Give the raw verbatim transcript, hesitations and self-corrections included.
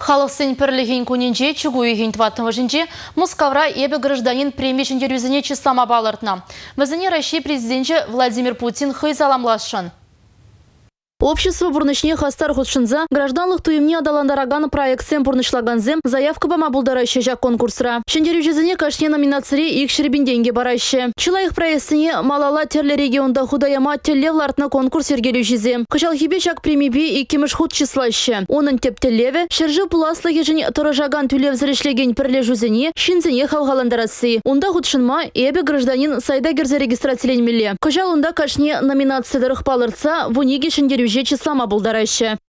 Халық сын пірлігін көненже, чүгуйгін тваттың вожынже, Москавра ебі гражданин премия жүндерюзіне числама балыртна. Візіне Россия президенті Владимир Путин хызаламлашын. Общество бурнышне хастар худшынза гражданлық туйымне адаландараган проектсен бурнышлаганзем заявка бама булдарайшы жак конкурсра. Шендерю жезіне кашне номинацири ик шербинденге барайшы. Чылайық проектсіне малала терлі регионда худаяма теллевлартна конкурс ергелю жезе. Кышалхибе жак премиби и кемеш худ числайшы. Оның тептелеве шержі пуласлығы жын тұрыжаган түлев зірешлеген пірле жүзіне шинзіне хавгаландарасы. Онда худшынма эбе гражданин сайда герзе регистрациленмеле. Кыжал онда кашне номинация дырық палырца вуниге шендерю числама булдарайшы.